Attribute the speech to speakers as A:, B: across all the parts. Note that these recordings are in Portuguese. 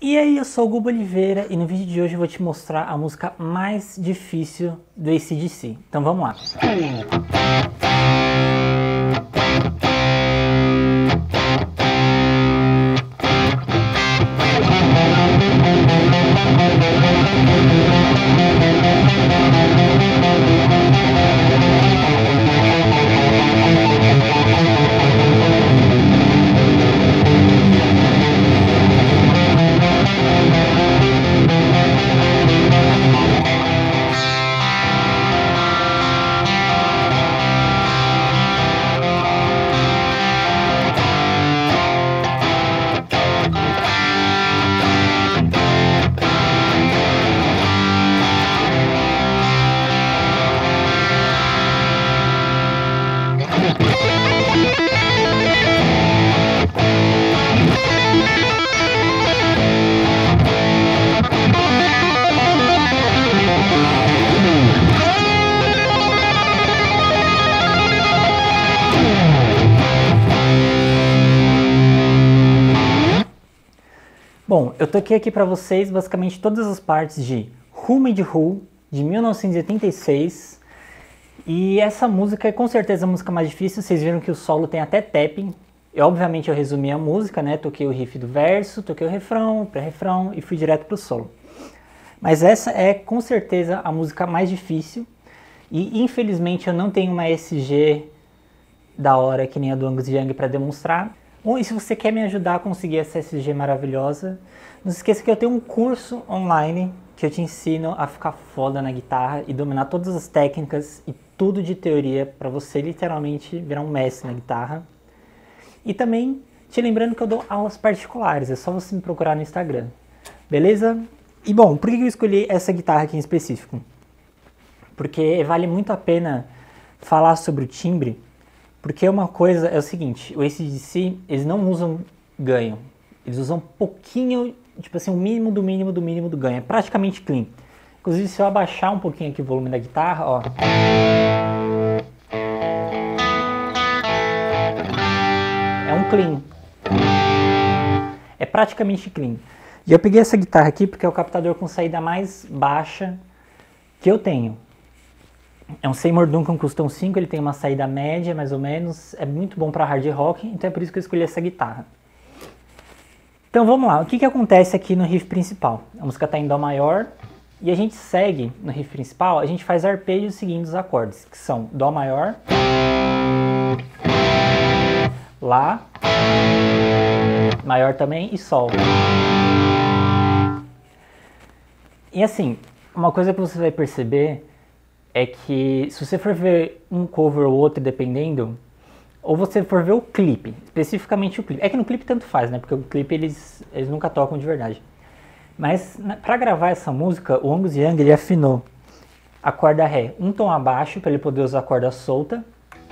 A: E aí, eu sou o Gubo Oliveira e no vídeo de hoje eu vou te mostrar a música mais difícil do AC/DC. Então vamos lá. Bom, eu toquei aqui pra vocês basicamente todas as partes de Who Made Who, de 1986. E essa música é com certeza a música mais difícil. Vocês viram que o solo tem até tapping. Obviamente eu resumi a música, né? Toquei o riff do verso, toquei o refrão, pré-refrão e fui direto pro solo. Mas essa é com certeza a música mais difícil. E infelizmente eu não tenho uma SG da hora que nem a do Angus Young para demonstrar. Bom, e se você quer me ajudar a conseguir essa SG maravilhosa, não se esqueça que eu tenho um curso online que eu te ensino a ficar foda na guitarra e dominar todas as técnicas e tudo de teoria para você literalmente virar um mestre na guitarra. E também te lembrando que eu dou aulas particulares, é só você me procurar no Instagram, beleza? E bom, por que eu escolhi essa guitarra aqui em específico? Porque vale muito a pena falar sobre o timbre. Porque uma coisa é o seguinte, o AC/DC, eles não usam ganho, eles usam um pouquinho, tipo assim, o mínimo do mínimo do mínimo do ganho, é praticamente clean. Inclusive, se eu abaixar um pouquinho aqui o volume da guitarra, ó, é um clean, é praticamente clean. E eu peguei essa guitarra aqui porque é o captador com saída mais baixa que eu tenho. É um Seymour Duncan Custom 5, ele tem uma saída média, mais ou menos. É muito bom para hard rock, então é por isso que eu escolhi essa guitarra. Então vamos lá, o que acontece aqui no riff principal? A música está em Dó maior, e a gente segue no riff principal, a gente faz arpejos seguindo os acordes, que são Dó maior, Lá, maior também, e Sol. E assim, uma coisa que você vai perceber é que se você for ver um cover ou outro, dependendo, ou você for ver o clipe, especificamente o clipe. É que no clipe tanto faz, né? Porque o clipe eles nunca tocam de verdade. Mas para gravar essa música, o Angus Young ele afinou a corda Ré um tom abaixo para ele poder usar a corda solta.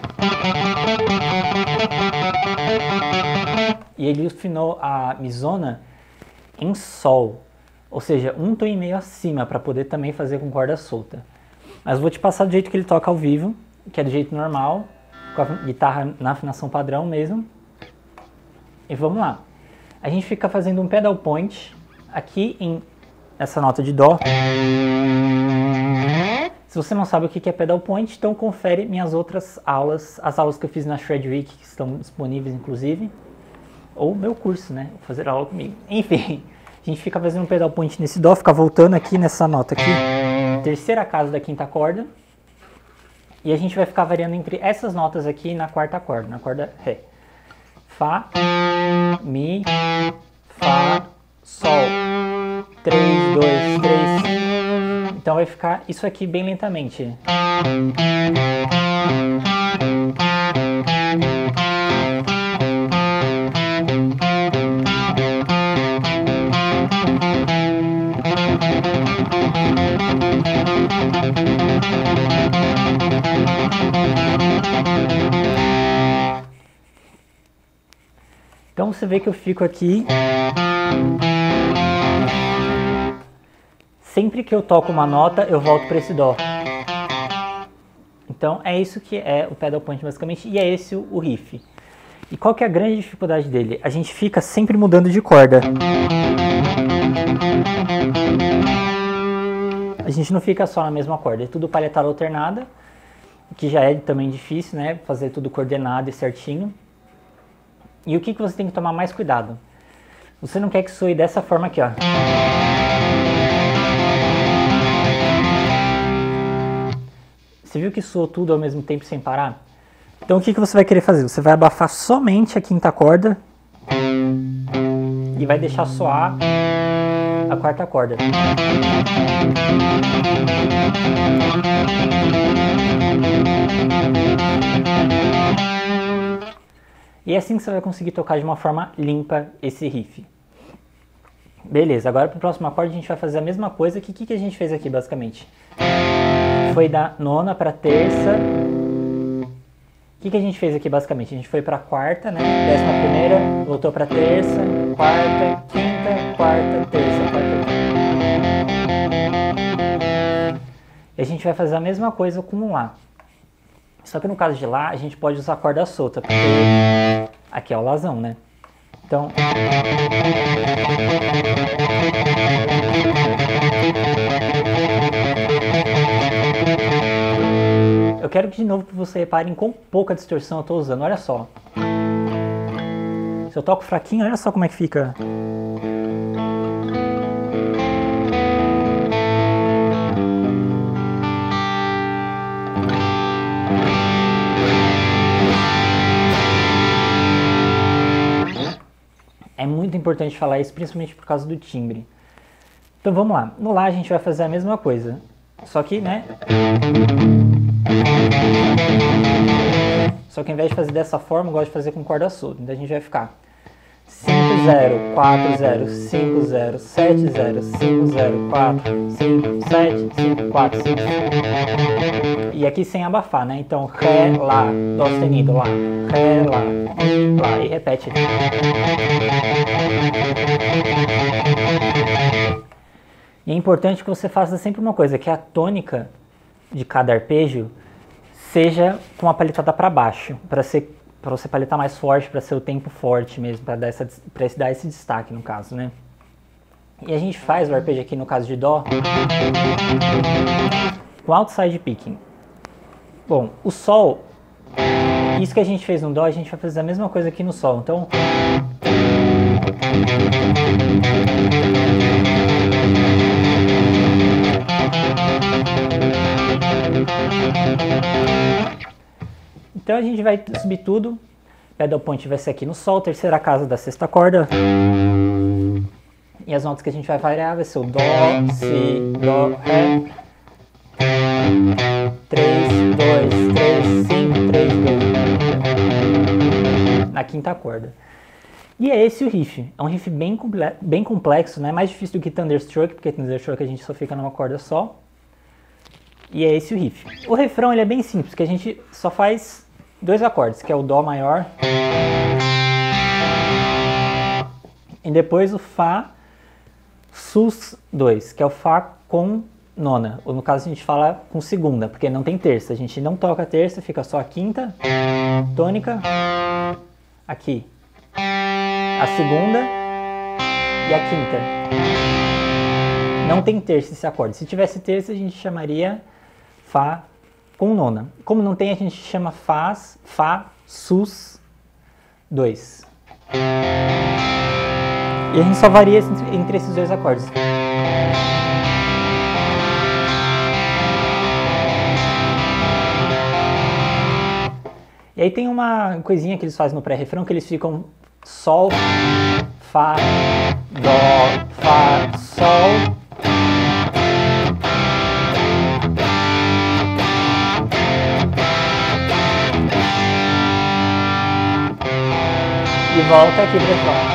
A: E ele afinou a misona em Sol, ou seja, um tom e meio acima para poder também fazer com corda solta. Mas vou te passar do jeito que ele toca ao vivo, que é do jeito normal, com a guitarra na afinação padrão mesmo. E vamos lá. A gente fica fazendo um pedal point aqui nessa nota de Dó. Se você não sabe o que é pedal point, então confere minhas outras aulas, as aulas que eu fiz na Shred Week, que estão disponíveis inclusive, ou meu curso, né? Vou fazer aula comigo. Enfim, a gente fica fazendo um pedal point nesse Dó, fica voltando aqui nessa nota aqui. Terceira casa da quinta corda, e a gente vai ficar variando entre essas notas aqui na quarta corda, na corda Ré. Fá, Mi, Fá, Sol. 3, 2, 3, 5. Então vai ficar isso aqui bem lentamente. Então você vê que eu fico aqui. Sempre que eu toco uma nota, eu volto para esse Dó. Então é isso que é o pedal point basicamente, e é esse o riff. E qual que é a grande dificuldade dele? A gente fica sempre mudando de corda. A gente não fica só na mesma corda, é tudo palhetada alternada, que já é também difícil, né? Fazer tudo coordenado e certinho. E o que você tem que tomar mais cuidado? Você não quer que soe dessa forma aqui, ó. Você viu que soou tudo ao mesmo tempo sem parar? Então o que você vai querer fazer? Você vai abafar somente a quinta corda e vai deixar soar a quarta corda. E é assim que você vai conseguir tocar de uma forma limpa esse riff. Beleza, agora para o próximo acorde a gente vai fazer a mesma coisa. Que a gente fez aqui basicamente? Foi da nona para terça. O que a gente fez aqui basicamente? A gente foi para quarta, né? Décima primeira, voltou para terça, quarta, quinta, quarta, terça, quarta, quinta. E a gente vai fazer a mesma coisa com o Lá. Só que no caso de Lá, a gente pode usar a corda solta, porque aqui é o Lazão, né? Então... eu quero que de novo que você reparem quão pouca distorção eu estou usando, olha só. Se eu toco fraquinho, olha só como é que fica. É muito importante falar isso, principalmente por causa do timbre. Então vamos lá, no Lá a gente vai fazer a mesma coisa, só que, né? Só que ao invés de fazer dessa forma, eu gosto de fazer com corda solta. Então a gente vai ficar 5, 0, 4, 0, 5, 0, 7, 0, 5, 0, 4, 5, 7, 5, 4, 5. E aqui sem abafar, né? Então Ré, Lá, Dó sustenido, Lá, Ré, Lá, Lá, e repete. E é importante que você faça sempre uma coisa, que a tônica de cada arpejo seja com a palhetada para baixo, para você palhetar mais forte, para ser o tempo forte mesmo, para dar esse destaque no caso, né? E a gente faz o arpejo aqui no caso de Dó com outside picking. Bom, o Sol, isso que a gente fez no Dó, a gente vai fazer a mesma coisa aqui no Sol, então... Então a gente vai subir tudo, pedal point vai ser aqui no Sol, terceira casa da sexta corda. E as notas que a gente vai variar vai ser o Dó, Si, Dó, Ré. 3, 2, 3, 5, 3, 2. Na quinta corda. E é esse o riff. É um riff bem complexo, né? Mais difícil do que Thunderstroke, porque Thunderstroke a gente só fica numa corda só. E é esse o riff. O refrão ele é bem simples, que a gente só faz dois acordes, que é o Dó maior e depois o Fá sus 2, que é o Fá com nona. Ou no caso a gente fala com segunda, porque não tem terça. A gente não toca a terça, fica só a quinta, tônica, aqui, a segunda e a quinta. Não tem terça esse acorde. Se tivesse terça a gente chamaria Fá com nona. Como não tem, a gente chama Fá sus 2. E a gente só varia entre esses dois acordes. E aí tem uma coisinha que eles fazem no pré-refrão, que eles ficam Sol, Fá, Dó, Fá, Sol. E volta aqui para fora.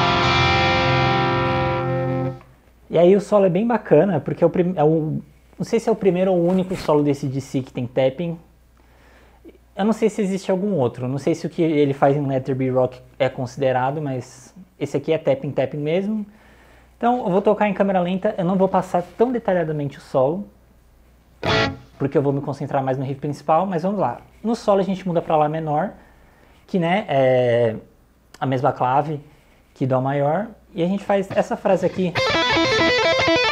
A: E aí o solo é bem bacana, porque não sei se é o primeiro ou o único solo desse DC que tem tapping. Eu não sei se existe algum outro, não sei se o que ele faz em Let There Be Rock é considerado, mas esse aqui é tapping mesmo. Então eu vou tocar em câmera lenta, eu não vou passar tão detalhadamente o solo, porque eu vou me concentrar mais no riff principal, mas vamos lá. No solo a gente muda para Lá menor, que né, é a mesma clave que Dó maior, e a gente faz essa frase aqui.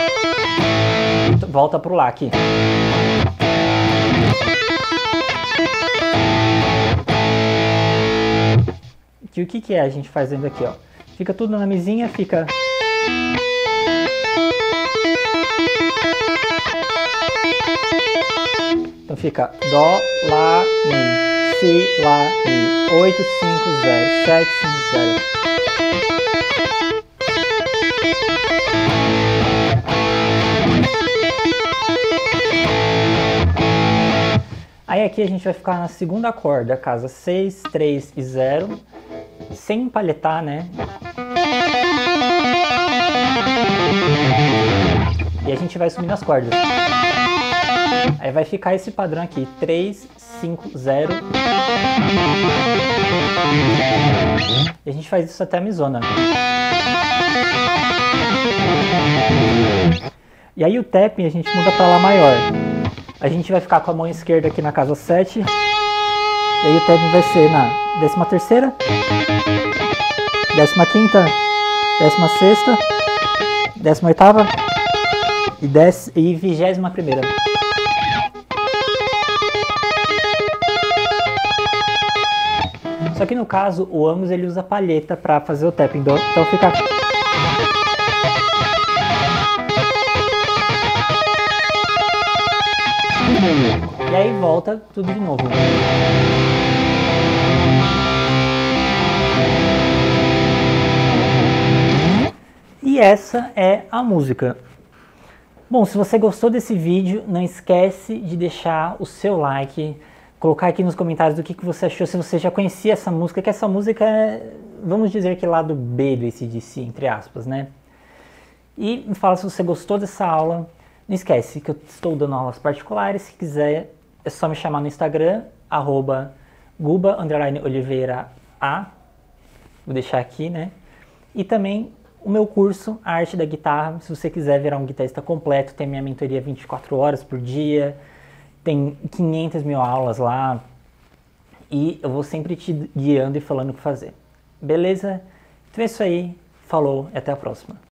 A: volta pro Lá aqui. E o que é a gente fazendo aqui, ó? Fica tudo na mesinha, fica... Então fica Dó, Lá, Mi, Si, Lá, Mi, 8, 5, 0, 7, 5, 0. Aí aqui a gente vai ficar na segunda corda, casa 6, 3 e 0, sem empalhetar, né? E a gente vai subindo as cordas. Aí vai ficar esse padrão aqui, 3, 5, 0. E a gente faz isso até a misona. E aí o tapping a gente muda para Lá maior. A gente vai ficar com a mão esquerda aqui na casa 7. E aí o tapping vai ser na 13ª, 15ª, 16ª, 18ª e 21ª. Só que no caso, o Angus ele usa palheta para fazer o tapping, então fica... E aí volta tudo de novo. E essa é a música. Bom, se você gostou desse vídeo, não esquece de deixar o seu like, colocar aqui nos comentários do que você achou, se você já conhecia essa música, que essa música é, vamos dizer que é lado B do AC/DC, entre aspas, né? E me fala se você gostou dessa aula. Não esquece que eu estou dando aulas particulares, se quiser é só me chamar no Instagram, @guba_oliveira_a, vou deixar aqui, né? E também o meu curso, A Arte da Guitarra, se você quiser virar um guitarrista completo, tem minha mentoria 24 horas por dia, tem 500 mil aulas lá, e eu vou sempre te guiando e falando o que fazer. Beleza? Então é isso aí, falou e até a próxima.